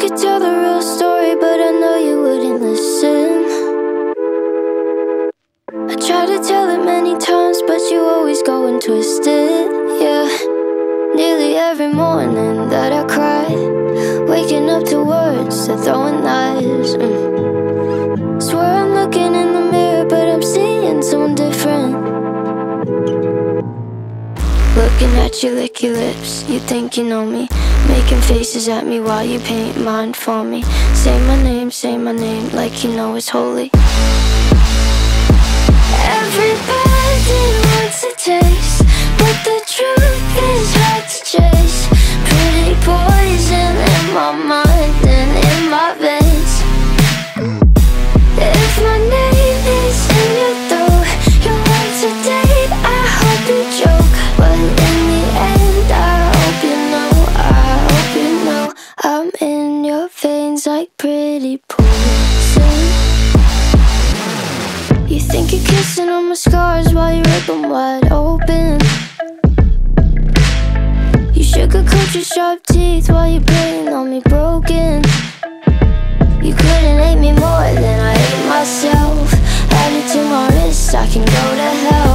could tell the real story, but I know you wouldn't listen. I try to tell it many times, but you always go and twist it, yeah. Nearly every morning that I cry, waking up to words that throwing lies. Swear I'm looking in the mirror, but I'm seeing someone different. Looking at you, lick your lips, you think you know me. Making faces at me while you paint mine for me. Say my name, like you know it's holy. Everybody wants a taste, but the truth is hard to chase. Pretty poison in my mind and in my veins. If my name is in your throat, you want to date, I hope you joke. But in the end, I hope you know I'm in your veins like pretty poison. You think you're kissing on my scars while you rip them wide open. You sugarcoat your sharp teeth while you're playing on me broken. You couldn't hate me more than I hate myself. Add it to my wrist, I can go to hell.